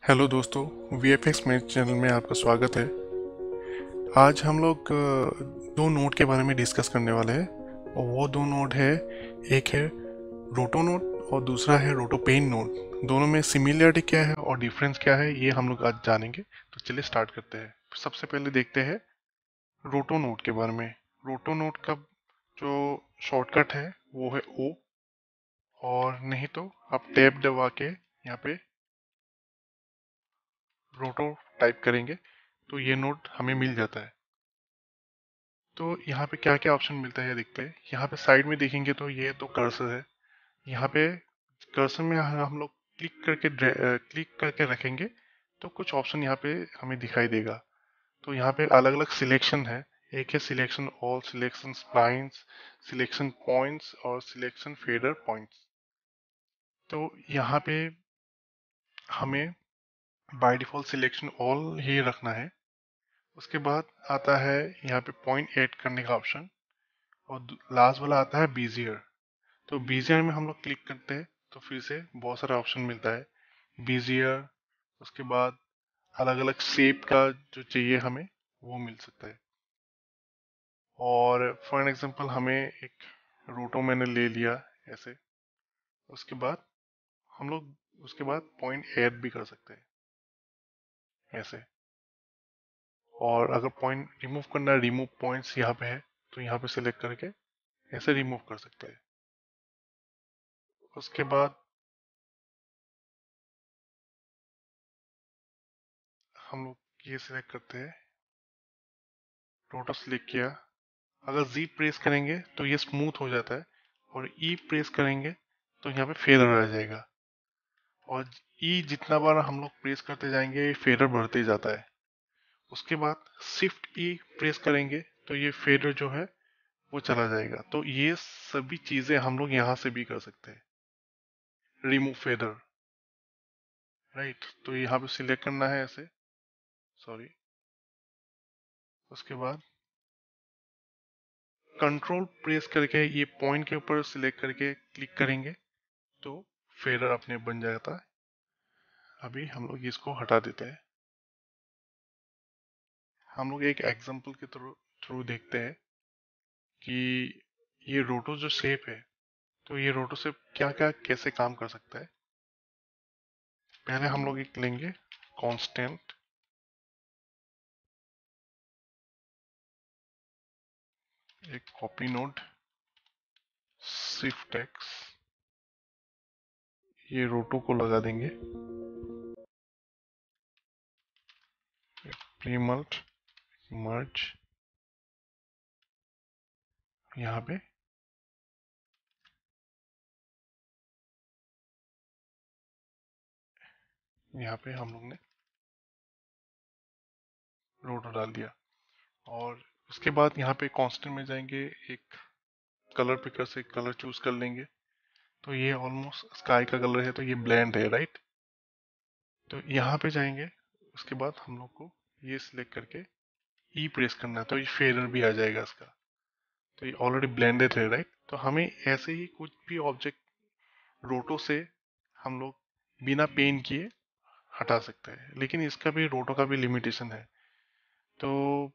Hello दोस्तों, VFX मेरे channel में आपका स्वागत है। आज हम लोग दो नोट के बारे में डिस्कस करने वाले हैं और वो दो नोट है, एक है रोटो नोट और दूसरा है रोटो पेन नोट। दोनों में सिमिलरिटी क्या है और डिफरेंस क्या है ये हम लोग आज जानेंगे। तो चलिए स्टार्ट करते हैं। सबसे पहले देखते हैं रोटो नोट के बारे में। रोटो नोट का जो शॉर्टकट है वो है ओ, और नहीं तो आप टैब दबा के यहाँ पे रोटो टाइप करेंगे तो ये नोट हमें मिल जाता है। तो यहाँ पे क्या क्या ऑप्शन मिलता है देखते हैं। यहाँ पे साइड में देखेंगे तो ये तो कर्सर है। यहाँ पे कर्सर में हम लोग क्लिक करके रखेंगे तो कुछ ऑप्शन यहाँ पे हमें दिखाई देगा। तो यहाँ पे अलग अलग सिलेक्शन है। एक है selection all, selection splines, selection points और सिलेक्शन फेडर पॉइंट्स। तो यहाँ पे हमें बाय डिफॉल्ट सिलेक्शन ऑल ही रखना है। उसके बाद आता है यहाँ पे पॉइंट ऐड करने का ऑप्शन, और लास्ट वाला आता है बीजियर। तो बीजियर में हम लोग क्लिक करते हैं तो फिर से बहुत सारा ऑप्शन मिलता है बीजियर। उसके बाद अलग अलग शेप का जो चाहिए हमें वो मिल सकता है। और फॉर एग्जांपल हमें एक रोटो मैंने ले लिया ऐसे। उसके बाद हम लोग उसके बाद पॉइंट ऐड भी कर सकते हैं ऐसे। और अगर पॉइंट रिमूव करना है, रिमूव पॉइंट्स यहाँ पे है तो यहाँ पे सिलेक्ट करके ऐसे रिमूव कर सकते हैं। उसके बाद हम लोग ये सिलेक्ट करते हैं, रोटो सिलेक्ट किया। अगर जी प्रेस करेंगे तो ये स्मूथ हो जाता है, और ई प्रेस करेंगे तो यहाँ पे फेदर आ जाएगा। और ई जितना बार हम लोग प्रेस करते जाएंगे ये फेदर बढ़ते जाता है। उसके बाद शिफ्ट ई प्रेस करेंगे तो ये फेदर जो है वो चला जाएगा। तो ये सभी चीजें हम लोग यहाँ से भी कर सकते हैं। Remove feather, right. तो यहाँ पे सिलेक्ट करना है ऐसे, सॉरी। उसके बाद कंट्रोल प्रेस करके ये पॉइंट के ऊपर सिलेक्ट करके क्लिक करेंगे तो फेदर अपने बन जाता है। अभी हम लोग इसको हटा देते हैं। हम लोग एक एग्जांपल के थ्रू थ्रू देखते हैं कि ये रोटो जो शेप है, तो ये रोटो शेप क्या क्या कैसे काम कर सकता है। पहले हम लोग एक लेंगे कांस्टेंट, एक कॉपी नोड, शिफ्ट एक्स, ये रोटो को लगा देंगे, प्रीमल्ट, मर्ज यहाँ पे, यहाँ पे हम लोग ने रोटो डाल दिया। और उसके बाद यहाँ पे कांस्टेंट में जाएंगे, एक कलर पिकर से कलर चूज कर लेंगे। तो ये ऑलमोस्ट स्काई का कलर है तो ये ब्लेंड है, राइट। तो यहाँ पे जाएंगे। उसके बाद हम लोग को ये सिलेक्ट करके ई प्रेस करना है तो ये फेडर भी आ जाएगा इसका। तो ये ऑलरेडी ब्लेंडेड है, राइट। तो हमें ऐसे ही कुछ भी ऑब्जेक्ट रोटो से हम लोग बिना पेन किए हटा सकते हैं, लेकिन इसका भी रोटो का भी लिमिटेशन है। तो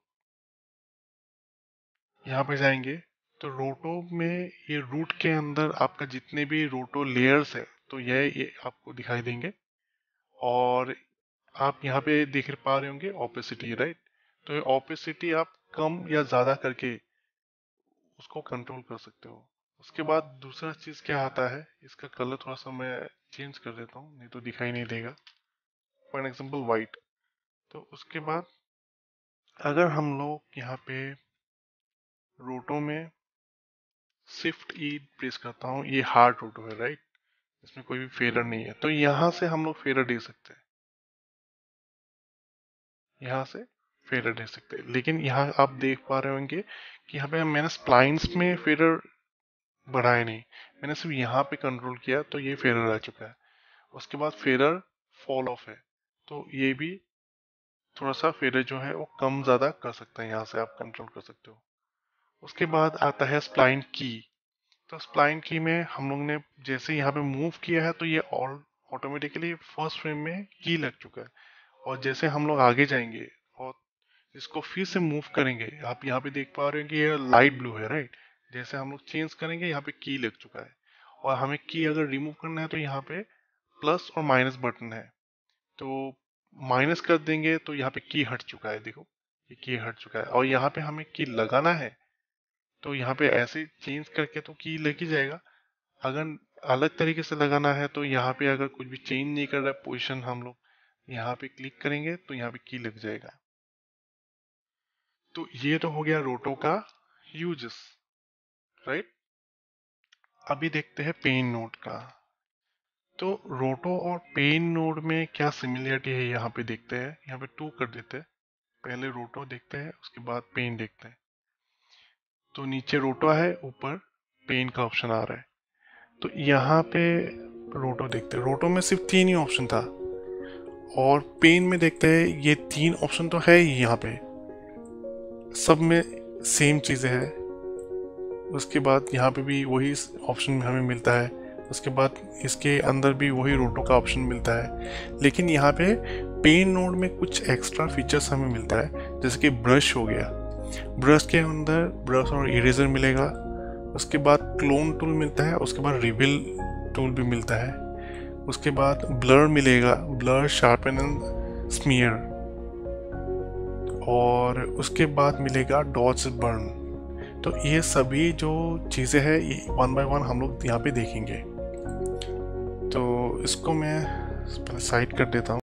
यहाँ पे जाएंगे तो रोटो में ये रूट के अंदर आपका जितने भी रोटो लेयर्स है तो ये आपको दिखाई देंगे। और आप यहाँ पे देख पा रहे होंगे ओपेसिटी, राइट। तो ये ओपेसिटी आप कम या ज्यादा करके उसको कंट्रोल कर सकते हो। उसके बाद दूसरा चीज क्या आता है, इसका कलर थोड़ा सा मैं चेंज कर देता हूँ नहीं तो दिखाई नहीं देगा। For example white. तो उसके बाद अगर हम लोग यहाँ पे रोटो में शिफ्ट ई प्रेस करता हूँ, ये हार्ड रोटो है, राइट। इसमें कोई भी फेरर नहीं है तो यहाँ से हम लोग फेरर दे सकते हैं, यहाँ से फेरर दे सकते हैं। लेकिन यहाँ आप देख पा रहे होंगे कि यहाँ पे मैंने स्प्लाइंस में फेरर बढ़ाए नहीं, मैंने सिर्फ यहाँ पे कंट्रोल किया तो ये फेरर आ चुका है। उसके बाद फेरर फॉल ऑफ है तो ये भी थोड़ा सा फेरर जो है वो कम ज्यादा कर सकते हैं, यहाँ से आप कंट्रोल कर सकते हो। उसके बाद आता है स्प्लाइन की। तो स्प्लाइन की में हम लोग ने जैसे यहाँ पे मूव किया है तो ये ऑटोमेटिकली फर्स्ट फ्रेम में की लग चुका है। और जैसे हम लोग आगे जाएंगे और इसको फिर से मूव करेंगे, आप यहाँ पे देख पा रहे हैं कि ये लाइट ब्लू है, राइट। जैसे हम लोग चेंज करेंगे यहाँ पे की लग चुका है। और हमें की अगर रिमूव करना है तो यहाँ पे प्लस और माइनस बटन है, तो माइनस कर देंगे तो यहाँ पे की हट चुका है, देखो ये की हट चुका है। और यहाँ पे हमें की लगाना है तो यहाँ पे ऐसे चेंज करके तो की लग ही जाएगा। अगर अलग तरीके से लगाना है तो यहाँ पे अगर कुछ भी चेंज नहीं कर रहा है पोजीशन, हम लोग यहाँ पे क्लिक करेंगे तो यहाँ पे की लग जाएगा। तो ये तो हो गया रोटो का यूजेस, राइट। अभी देखते हैं पेन नोड का। तो रोटो और पेन नोड में क्या सिमिलरिटी है यहाँ पे देखते हैं। यहाँ पे 2 कर देते हैं, पहले रोटो देखते हैं उसके बाद पेन देखते हैं। तो नीचे रोटो है, ऊपर पेन का ऑप्शन आ रहा है। तो यहाँ पे रोटो देखते हैं, रोटो में सिर्फ 3 ही ऑप्शन था और पेन में देखते हैं ये 3 ऑप्शन तो है ही, यहाँ पे सब में सेम चीज़ें है। उसके बाद यहाँ पे भी वही ऑप्शन हमें मिलता है, उसके बाद इसके अंदर भी वही रोटो का ऑप्शन मिलता है। लेकिन यहाँ पे पेन नोड में कुछ एक्स्ट्रा फीचर्स हमें मिलता है, जैसे कि ब्रश हो गया, ब्रश के अंदर ब्रश और इरेजर मिलेगा, उसके बाद क्लोन टूल मिलता है, उसके बाद रिवील टूल भी मिलता है, उसके बाद ब्लर मिलेगा, ब्लर, शार्पन एंड स्मीयर, और उसके बाद मिलेगा डॉज बर्न। तो ये सभी जो चीज़ें हैं ये 1 बाय 1 हम लोग यहाँ पे देखेंगे। तो इसको मैं साइड कर देता हूँ।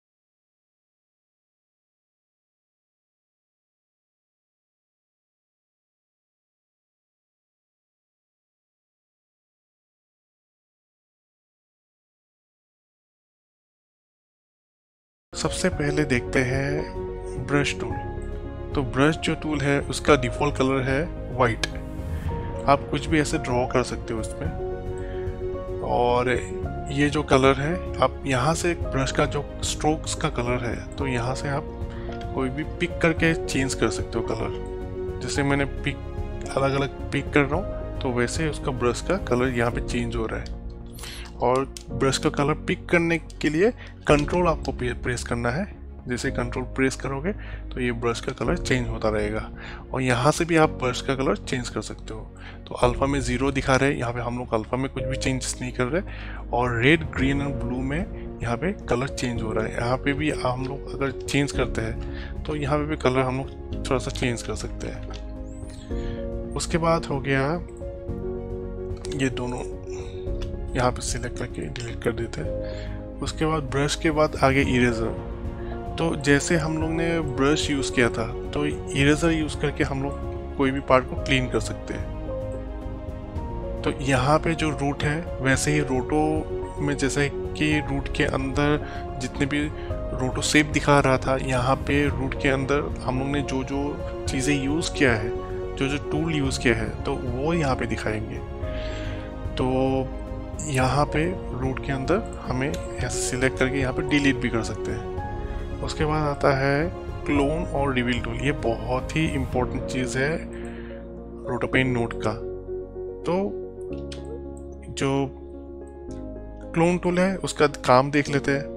सबसे पहले देखते हैं ब्रश टूल। तो ब्रश जो टूल है उसका डिफ़ॉल्ट कलर है वाइट। आप कुछ भी ऐसे ड्रॉ कर सकते हो इसमें। और ये जो कलर है, आप यहाँ से ब्रश का जो स्ट्रोक्स का कलर है तो यहाँ से आप कोई भी पिक करके चेंज कर सकते हो कलर। जैसे मैंने पिक अलग अलग पिक कर रहा हूँ तो वैसे उसका ब्रश का कलर यहाँ पे चेंज हो रहा है। और ब्रश का कलर पिक करने के लिए कंट्रोल आपको प्रेस करना है। जैसे कंट्रोल प्रेस करोगे तो ये ब्रश का कलर चेंज होता रहेगा। और यहाँ से भी आप ब्रश का कलर चेंज कर सकते हो। तो अल्फ़ा में 0 दिखा रहे हैं, यहाँ पे हम लोग अल्फ़ा में कुछ भी चेंजेस नहीं कर रहे। और रेड, ग्रीन और ब्लू में यहाँ पे कलर चेंज हो रहा है। यहाँ पे भी हम लोग अगर चेंज करते हैं तो यहाँ पे भी कलर हम लोग थोड़ा सा चेंज कर सकते हैं। उसके बाद हो गया ये दोनों, यहाँ पे सिलेक्ट करके डिलीट कर देते हैं। उसके बाद ब्रश के बाद आगे इरेजर। तो जैसे हम लोग ने ब्रश यूज़ किया था तो इरेजर यूज़ करके हम लोग कोई भी पार्ट को क्लीन कर सकते हैं। तो यहाँ पे जो रूट है वैसे ही रोटो में, जैसे कि रूट के अंदर जितने भी रोटो शेप दिखा रहा था, यहाँ पे रूट के अंदर हम लोग ने जो जो चीज़ें यूज़ किया है, जो जो टूल यूज़ किया है तो वो यहाँ पे दिखाएंगे। तो यहाँ पे रूट के अंदर हमें ऐसे सिलेक्ट करके यहाँ पे डिलीट भी कर सकते हैं। उसके बाद आता है क्लोन और रिवील टूल। ये बहुत ही इम्पोर्टेंट चीज़ है रोटोपेन नोड का। तो जो क्लोन टूल है उसका काम देख लेते हैं।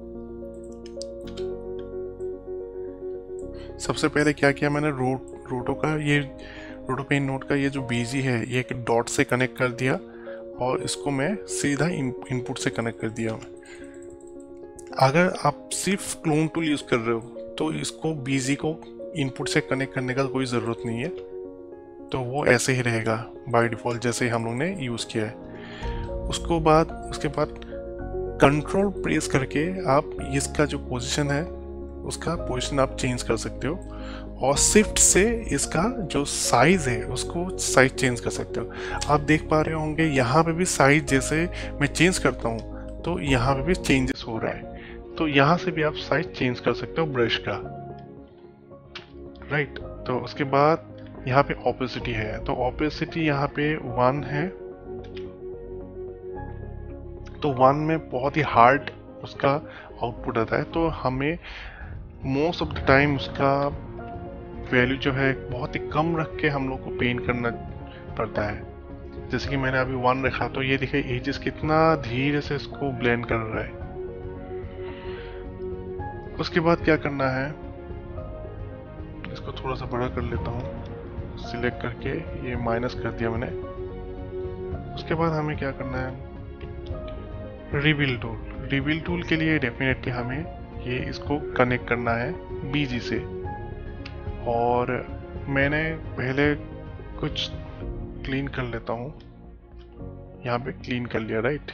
सबसे पहले क्या किया मैंने, रोटो का ये रोटोपेन नोड का ये जो बीजी है ये एक डॉट से कनेक्ट कर दिया और इसको मैं सीधा इनपुट से कनेक्ट कर दिया। अगर आप सिर्फ क्लोन टूल यूज़ कर रहे हो तो इसको बीजी को इनपुट से कनेक्ट करने का कोई ज़रूरत नहीं है, तो वो ऐसे ही रहेगा बाय डिफ़ॉल्ट जैसे हम लोग ने यूज़ किया है। उसके बाद कंट्रोल प्रेस करके आप इसका जो पोजीशन है उसका पोजीशन आप चेंज कर सकते हो। और शिफ्ट से इसका जो साइज़ है उसको साइज चेंज कर सकते हो। आप देख पा रहे होंगे यहाँ पे भी साइज जैसे मैं चेंज करता हूँ तो यहाँ पे भी चेंजेस हो रहा है। तो यहाँ से भी आप साइज चेंज कर सकते हो ब्रश का, राइट। तो उसके बाद यहाँ पे ऑपेसिटी है, तो ऑपेसिटी यहाँ पे 1 है। तो 1 में बहुत ही हार्ड उसका आउटपुट आता है, तो हमें मोस्ट ऑफ द टाइम उसका वैल्यू जो है बहुत ही कम रख के हम लोग को पेंट करना पड़ता है। जैसे कि मैंने अभी 1 रखा तो ये देखिए एजेस कितना धीरे से इसको ब्लेंड कर रहा है। उसके बाद क्या करना है, इसको थोड़ा सा बड़ा कर लेता हूँ, सिलेक्ट करके ये माइनस कर दिया मैंने। उसके बाद हमें क्या करना है, रिवील टूल। रिवील टूल के लिए डेफिनेटली हमें ये इसको कनेक्ट करना है बीजी से। और मैंने पहले कुछ क्लीन कर लेता हूँ, यहाँ पे क्लीन कर लिया, राइट।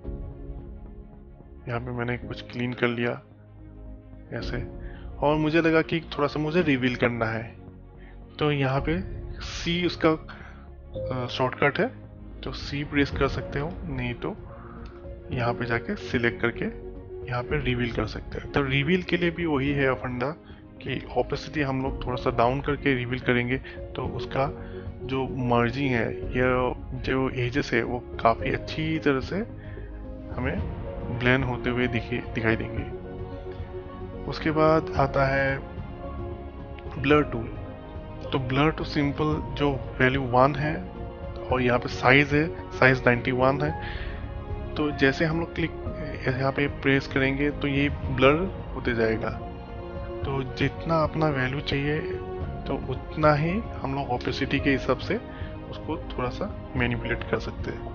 यहाँ पे मैंने कुछ क्लीन कर लिया ऐसे, और मुझे लगा कि थोड़ा सा मुझे रिवील करना है, तो यहाँ पे सी उसका शॉर्टकट है, तो सी प्रेस कर सकते हो, नहीं तो यहाँ पे जाके सिलेक्ट करके यहाँ पे रिवील कर सकते हैं। तो रिवील के लिए भी वही है फंडा कि ओपेसिटी हम लोग थोड़ा सा डाउन करके रिवील करेंगे तो उसका जो मर्जिंग है या जो एजेस है वो काफ़ी अच्छी तरह से हमें ब्लेंड होते हुए दिखाई देंगे। उसके बाद आता है ब्लर टूल। तो ब्लर तो सिंपल जो वैल्यू 1 है और यहाँ पे साइज है, साइज 91 है, तो जैसे हम लोग क्लिक यहाँ पे प्रेस करेंगे तो ये ब्लर होते जाएगा। तो जितना अपना वैल्यू चाहिए तो उतना ही हम लोग ओपेसिटी के हिसाब से उसको थोड़ा सा मैनिपुलेट कर सकते हैं।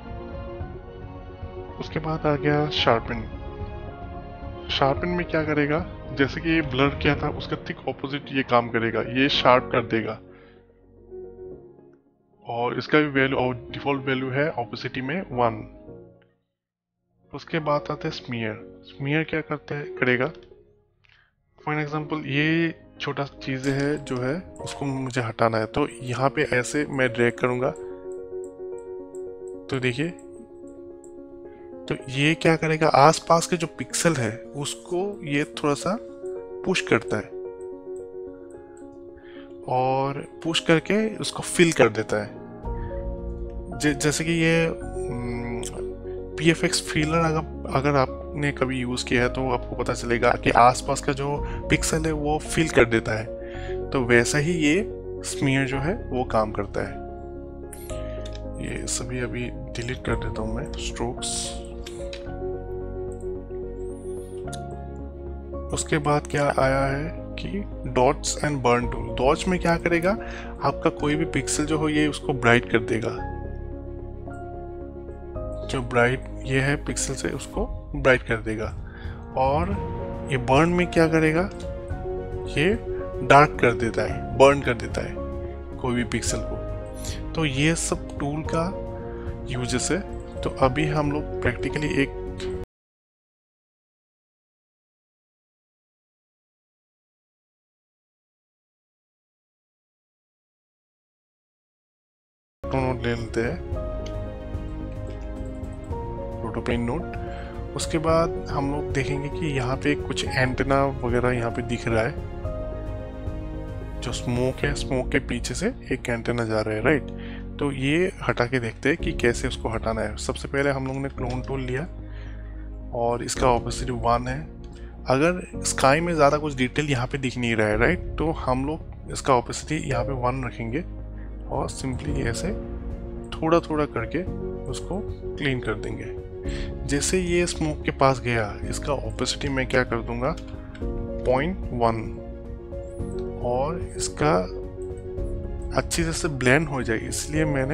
उसके बाद आ गया शार्पन। शार्पन में क्या करेगा, जैसे कि ये ब्लर किया था उसका ठीक ऑपोजिट ये काम करेगा, ये शार्प कर देगा। और इसका भी वैल्यू और डिफॉल्ट वैल्यू है ओपेसिटी में 1। उसके बाद आते हैं स्मीयर। स्मीयर क्या करेगा, फॉर एग्जांपल ये छोटा चीज़ है जो है उसको मुझे हटाना है, तो यहाँ पे ऐसे मैं ड्रैग करूँगा तो देखिए, तो ये क्या करेगा, आसपास के जो पिक्सल है उसको ये थोड़ा सा पुश करता है और पुश करके उसको फिल कर देता है। जैसे कि ये PFX फिलर अगर आपने कभी यूज़ किया है तो आपको पता चलेगा कि आसपास का जो पिक्सल है वो फिल कर देता है, तो वैसा ही ये स्मीयर जो है वो काम करता है। ये सभी अभी डिलीट कर देता हूँ मैं, स्ट्रोक्स। उसके बाद क्या आया है कि dots and burn tool. Dots में क्या करेगा, आपका कोई भी पिक्सल जो हो ये उसको ब्राइट कर देगा, जो ब्राइट ये है पिक्सल से उसको ब्राइट कर देगा। और ये बर्न में क्या करेगा, ये डार्क कर देता है, बर्न कर देता है कोई भी पिक्सल को। तो ये सब टूल का यूजेस है। तो अभी हम लोग प्रैक्टिकली एक नोट ले लेते हैं, प्रोटोपेन नोट। उसके बाद हम लोग देखेंगे कि यहाँ पे कुछ एंटेना वगैरह यहाँ पे दिख रहा है, जो स्मोक है, स्मोक के पीछे से एक एंटेना जा रहा है, राइट। तो ये हटा के देखते हैं कि कैसे उसको हटाना है। सबसे पहले हम लोग ने क्लोन टूल लिया और इसका ओपेसिटी 1 है। अगर स्काई में ज़्यादा कुछ डिटेल यहाँ पे दिख नहीं रहा है, राइट, तो हम लोग इसका ओपेसिटी यहाँ पे 1 रखेंगे और सिंपली ऐसे थोड़ा थोड़ा करके उसको क्लीन कर देंगे। जैसे ये स्मोक के पास गया, इसका ओपेसिटी मैं क्या कर दूंगा 0.1, और इसका अच्छी तरह से ब्लेंड हो जाए इसलिए मैंने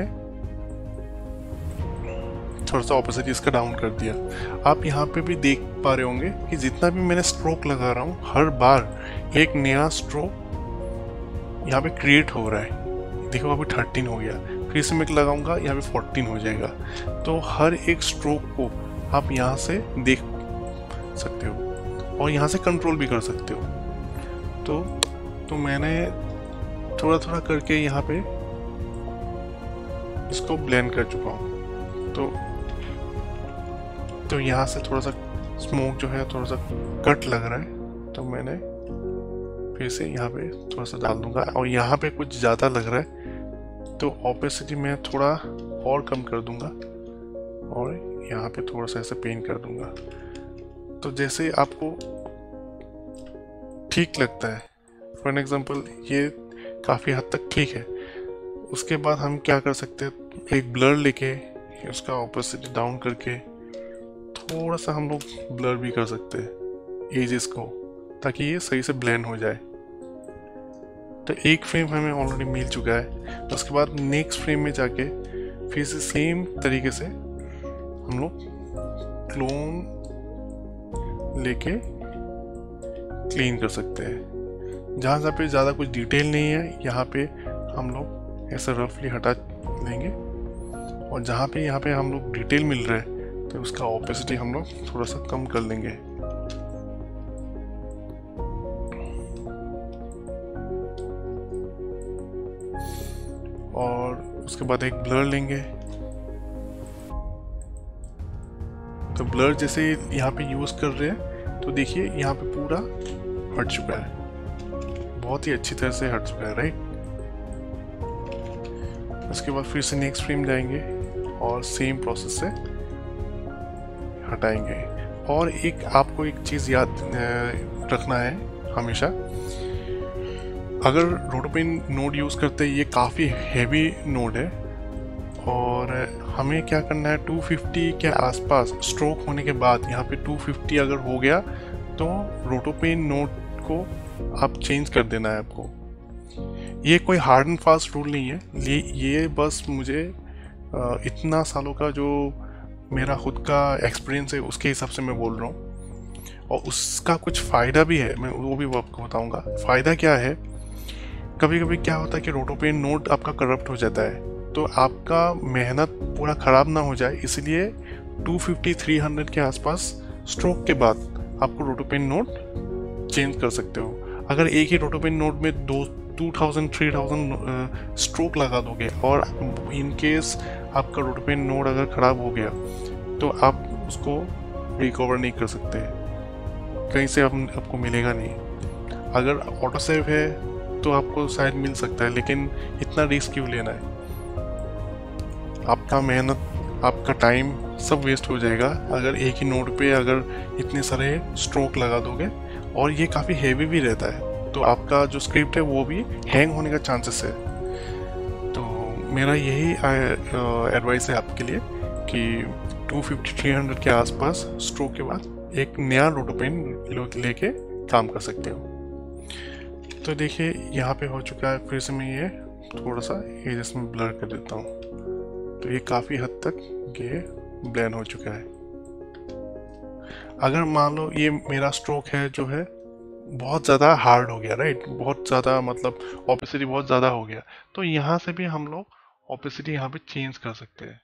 थोड़ा सा ओपेसिटी इसका डाउन कर दिया। आप यहाँ पे भी देख पा रहे होंगे कि जितना भी मैंने स्ट्रोक लगा रहा हूँ हर बार एक नया स्ट्रोक यहाँ पे क्रिएट हो रहा है। देखो अभी 13 हो गया, फिर से मैं लगाऊंगा यहाँ पे 14 हो जाएगा। तो हर एक स्ट्रोक को आप यहाँ से देख सकते हो और यहाँ से कंट्रोल भी कर सकते हो। तो मैंने थोड़ा थोड़ा करके यहाँ पे इसको ब्लेंड कर चुका हूँ। तो यहाँ से थोड़ा सा स्मोक जो है थोड़ा सा कट लग रहा है, तो मैंने फिर से यहाँ पे थोड़ा सा डाल दूंगा। और यहाँ पे कुछ ज़्यादा लग रहा है तो ओपेसिटी में थोड़ा और कम कर दूंगा और यहाँ पे थोड़ा सा ऐसे पेंट कर दूंगा। तो जैसे आपको ठीक लगता है, फॉर एग्जांपल ये काफ़ी हद तक ठीक है। उसके बाद हम क्या कर सकते हैं, एक ब्लर लेके उसका ओपेसिटी डाउन करके थोड़ा सा हम लोग ब्लर भी कर सकते हैं एजेस को, ताकि ये सही से ब्लेंड हो जाए। तो एक फ्रेम हमें ऑलरेडी मिल चुका है। तो उसके बाद नेक्स्ट फ्रेम में जाके फिर से सेम तरीके से हम लोग क्लोन लेके क्लीन कर सकते हैं। जहाँ पे ज़्यादा कुछ डिटेल नहीं है यहाँ पे हम लोग ऐसा रफली हटा लेंगे, और जहाँ पे यहाँ पे हम लोग डिटेल मिल रहा है तो उसका ऑपेसिटी हम लोग थोड़ा सा कम कर लेंगे। और उसके बाद एक ब्लर लेंगे। तो ब्लर जैसे यहाँ पे यूज़ कर रहे हैं तो देखिए यहाँ पे पूरा हट चुका है, बहुत ही अच्छी तरह से हट चुका है, राइट। उसके बाद फिर से नेक्स्ट फ्रेम जाएंगे और सेम प्रोसेस से हटाएंगे। और एक आपको एक चीज़ याद रखना है हमेशा, अगर रोटोपेन नोड यूज़ करते हैं, ये काफ़ी हैवी नोड है और हमें क्या करना है 250 के आसपास स्ट्रोक होने के बाद, यहाँ पे 250 अगर हो गया तो रोटोपेन नोड को आप चेंज कर देना है आपको। ये कोई हार्ड एंड फास्ट रूल नहीं है, ये बस मुझे इतना सालों का जो मेरा खुद का एक्सपीरियंस है उसके हिसाब से मैं बोल रहा हूँ। और उसका कुछ फ़ायदा भी है, मैं वो भी आपको बताऊँगा। फ़ायदा क्या है, कभी कभी क्या होता है कि रोटोपेन नोड आपका करप्ट हो जाता है, तो आपका मेहनत पूरा ख़राब ना हो जाए इसलिए 250-300 के आसपास स्ट्रोक के बाद आपको रोटोपेन नोड चेंज कर सकते हो। अगर एक ही रोटोपेन नोड में 2000-3000 स्ट्रोक लगा दोगे और इन केस आपका रोटोपेन नोड अगर ख़राब हो गया तो आप उसको रिकवर नहीं कर सकते, कहीं से आपको मिलेगा नहीं। अगर ऑटो सेव है तो आपको शायद मिल सकता है, लेकिन इतना रिस्क क्यों लेना है, आपका मेहनत आपका टाइम सब वेस्ट हो जाएगा अगर एक ही नोड पे अगर इतने सारे स्ट्रोक लगा दोगे। और ये काफ़ी हैवी भी रहता है, तो आपका जो स्क्रिप्ट है वो भी हैंग होने का चांसेस है। तो मेरा यही एडवाइस है आपके लिए कि 250-300 के आसपास स्ट्रोक के बाद एक नया रोटोपेन लेके काम कर सकते हो। तो देखिए यहाँ पे हो चुका है। फिर से मैं ये थोड़ा सा एजेस में ब्लर कर देता हूँ, तो ये काफ़ी हद तक ये ब्लेंड हो चुका है। अगर मान लो ये मेरा स्ट्रोक है जो है बहुत ज़्यादा हार्ड हो गया, राइट, बहुत ज़्यादा मतलब ऑपेसिटी बहुत ज़्यादा हो गया, तो यहाँ से भी हम लोग ऑपेसिटी यहाँ पे चेंज कर सकते हैं।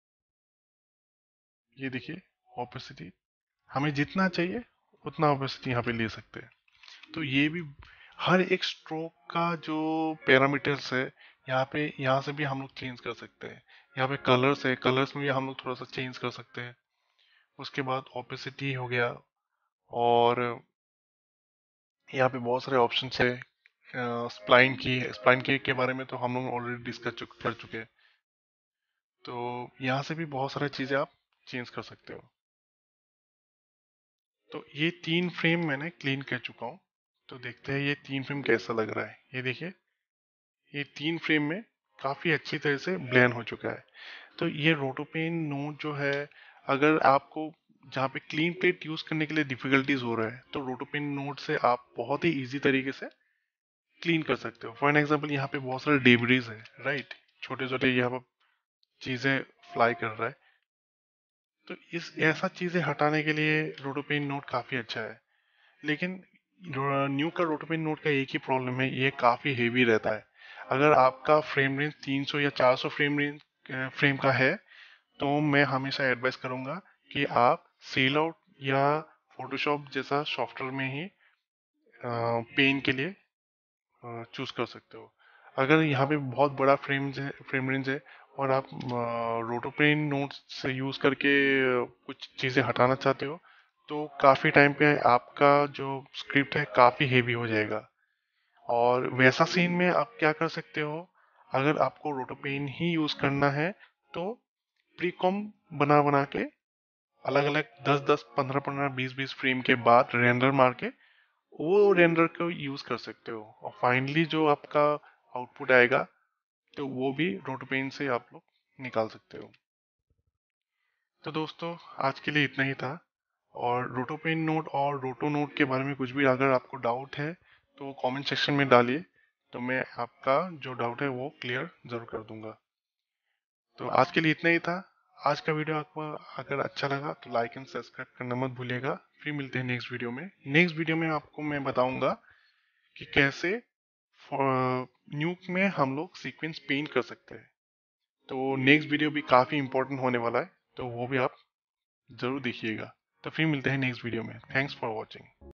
ये देखिए ऑपेसिटी हमें जितना चाहिए उतना ऑपेसिटी यहाँ पे ले सकते हैं। तो ये भी हर एक स्ट्रोक का जो पैरामीटर्स है यहाँ से भी हम लोग चेंज कर सकते हैं। यहाँ पे कलर्स है, कलर्स में भी हम लोग थोड़ा सा चेंज कर सकते हैं। उसके बाद ओपेसिटी हो गया, और यहाँ पे बहुत सारे ऑप्शंस है। स्प्लाइन की के बारे में तो हम लोग ऑलरेडी डिस्कस कर चुके हैं। तो यहाँ से भी बहुत सारी चीज़ें आप चेंज कर सकते हो। तो ये 3 फ्रेम मैंने क्लीन कर चुका हूँ। तो देखते हैं ये 3 फ्रेम कैसा लग रहा है। ये देखिए ये 3 फ्रेम में काफ़ी अच्छी तरह से ब्लेंड हो चुका है। तो ये रोटोपेन नोड जो है, अगर आपको जहाँ पे क्लीन प्लेट यूज़ करने के लिए डिफिकल्टीज हो रहा है तो रोटोपेन नोड से आप बहुत ही इजी तरीके से क्लीन कर सकते हो। फॉर एन एग्जाम्पल यहाँ पे बहुत सारे डेब्रीज है, राइट, छोटे छोटे यहाँ पर चीज़ें फ्लाई कर रहा है। तो इस ऐसा चीज़ें हटाने के लिए रोटोपेन नोड काफ़ी अच्छा है। लेकिन न्यू का रोटोपेन नोड का एक ही प्रॉब्लम है, ये काफ़ी हेवी रहता है। अगर आपका फ्रेम रेंज 300 या 400 फ्रेम का है तो मैं हमेशा एडवाइस करूंगा कि आप सेल आउट या फोटोशॉप जैसा सॉफ्टवेयर में ही पेन के लिए चूज कर सकते हो। अगर यहाँ पे बहुत बड़ा फ्रेम रेंज है और आप रोटोपेन नोट से यूज करके कुछ चीज़ें हटाना चाहते हो तो काफ़ी टाइम पे आपका जो स्क्रिप्ट है काफ़ी हेवी हो जाएगा। और वैसा सीन में आप क्या कर सकते हो, अगर आपको रोटोपेन ही यूज करना है तो प्रीकॉम बना बना के अलग अलग 10-10 15-15 20-20 फ्रेम के बाद रेंडर मार के वो रेंडर को यूज कर सकते हो, और फाइनली जो आपका आउटपुट आएगा तो वो भी रोटोपेन से आप लोग निकाल सकते हो। तो दोस्तों आज के लिए इतना ही था। और रोटोपेन नोड और रोटो नोड के बारे में कुछ भी अगर आपको डाउट है तो कमेंट सेक्शन में डालिए, तो मैं आपका जो डाउट है वो क्लियर जरूर कर दूंगा। तो आज के लिए इतना ही था। आज का वीडियो आपको अगर अच्छा लगा तो लाइक एंड सब्सक्राइब करना मत भूलिएगा। फिर मिलते हैं नेक्स्ट वीडियो में। नेक्स्ट वीडियो में आपको मैं बताऊंगा कि कैसे न्यूक में हम लोग सीक्वेंस पेंट कर सकते हैं। तो नेक्स्ट वीडियो भी काफ़ी इंपॉर्टेंट होने वाला है, तो वो भी आप जरूर देखिएगा। तो फिर मिलते हैं नेक्स्ट वीडियो में। Thanks for watching.